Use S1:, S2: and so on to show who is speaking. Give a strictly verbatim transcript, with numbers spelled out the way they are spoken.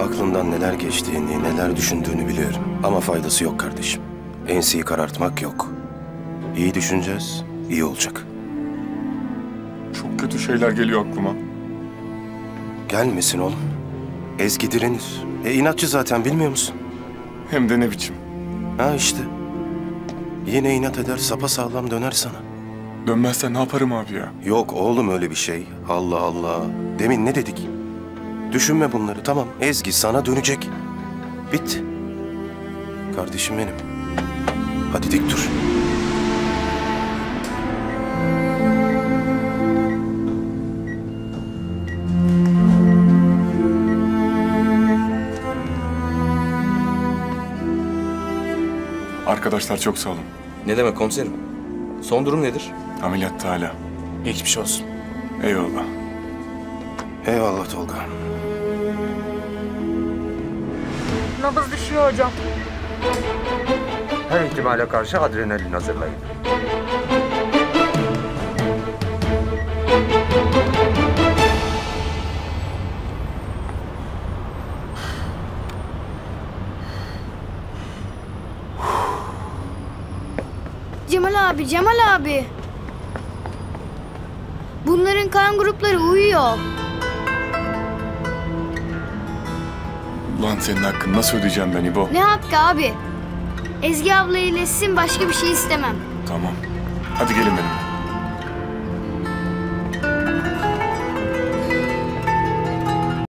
S1: Aklından neler geçtiğini, neler düşündüğünü biliyorum. Ama faydası yok kardeşim. Enseyi karartmak yok. İyi düşüneceğiz, iyi olacak.
S2: Çok kötü şeyler geliyor aklıma.
S1: Gelmesin oğlum. Ezgi direnir. E inatçı zaten, bilmiyor musun?
S2: Hem de ne biçim.
S1: Ha işte. Yine inat eder, sapasağlam döner sana.
S2: Dönmezsen ne yaparım abi ya?
S1: Yok oğlum öyle bir şey. Allah Allah. Demin ne dedik? Düşünme bunları, tamam. Ezgi sana dönecek. Bitti. Kardeşim benim. Hadi dik dur.
S2: Arkadaşlar çok sağ olun.
S3: Ne demek komiserim? Son durum nedir?
S2: Ameliyatta hala.
S3: Geçmiş olsun.
S2: Eyvallah.
S1: Eyvallah Tolga.
S4: Nabız düşüyor hocam.
S5: Her ihtimale karşı adrenalin hazırlayın.
S6: Cemal abi, Cemal abi. Bunların kan grupları uyuyor.
S2: Ulan senin hakkını nasıl ödeyeceğim ben İbo?
S6: Ne hakkı abi? Ezgi abla iyileşsin, başka bir şey istemem.
S2: Tamam. Hadi gelin benimle.